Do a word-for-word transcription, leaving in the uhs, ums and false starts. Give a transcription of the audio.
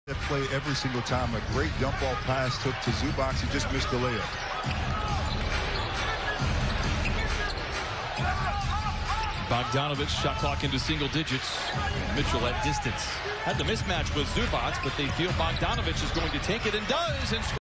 That play every single time. A great jump ball pass took to Zubac. He just missed the layup. Bogdanovic shot clock into single digits. Mitchell at distance. Had the mismatch with Zubac, but they feel Bogdanovic is going to take it and does. And